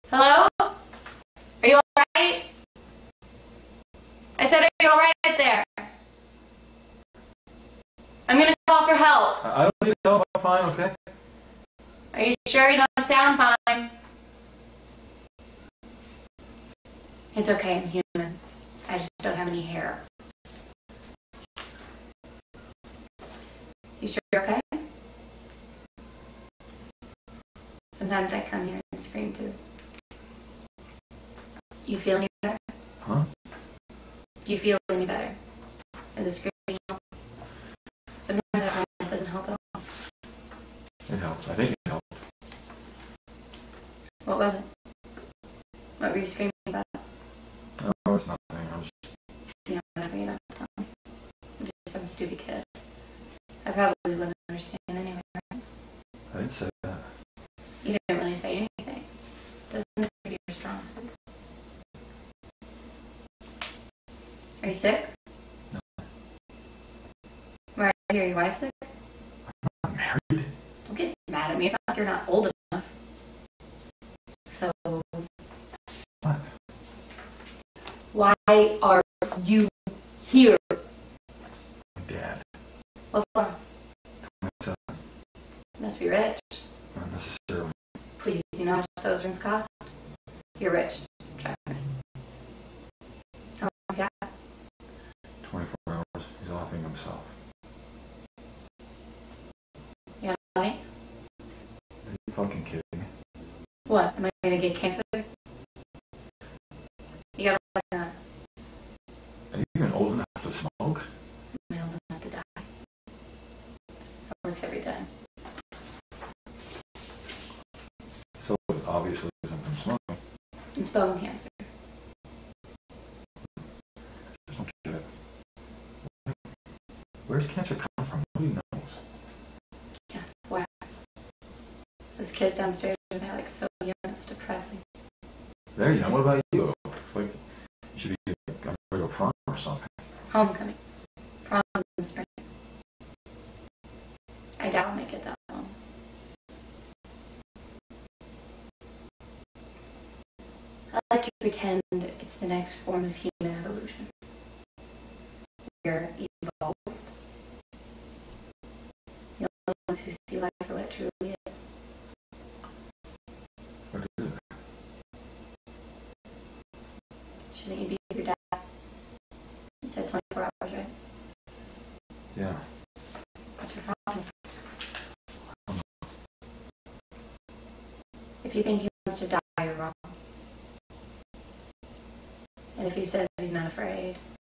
Hello? Are you alright? I said, are you alright there? I'm gonna call for help. I don't need help. I'm fine, okay? Are you sure you don't sound fine? It's okay, I'm human. I just don't have any hair. You sure you're okay? Sometimes I come here and scream too. You feel any better? Huh? Do you feel any better? Does the screaming help? Sometimes I find it doesn't help at all. It helped. I think it helped. What was it? What were you screaming about? No, it's nothing. I was just... Yeah, whatever, you don't have to tell me. I'm just some stupid kid. I probably wouldn't understand anyway, right? I didn't say that. You didn't really say anything. Doesn't appear to be your strong suit. Are you sick? No. Why, I hear your wife's sick? I'm not married. Don't get mad at me. It's not like you're not old enough. So, What? why are you here? Dad. What for? 27. Must be rich. Not necessarily. Please, you know how much those rings cost? You're rich. Trust me. How long has he got? 24 hours. He's offing himself. You got a light? Are you fucking kidding me? What? Am I going to get cancer? You got a light on. Are you even old enough to smoke? Am I old enough to die? It works every time. So it obviously isn't from smoking. It's bone cancer. I just don't get it. Where's cancer come from? Nobody knows. Yes, why? Those kids downstairs, they're like so young, it's depressing. There you go. What about you? It's like you should be like, I'm ready to go prom or something. Homecoming. Prom in the spring. I doubt I'll make it that long. I like to pretend it's the next form of human evolution. We're evolved. The only ones who see life for what it truly is. What is it? Shouldn't you be with your dad? You said 24 hours, right? Yeah. What's your problem? If you think he wants to die, you're wrong. And if he says he's not afraid,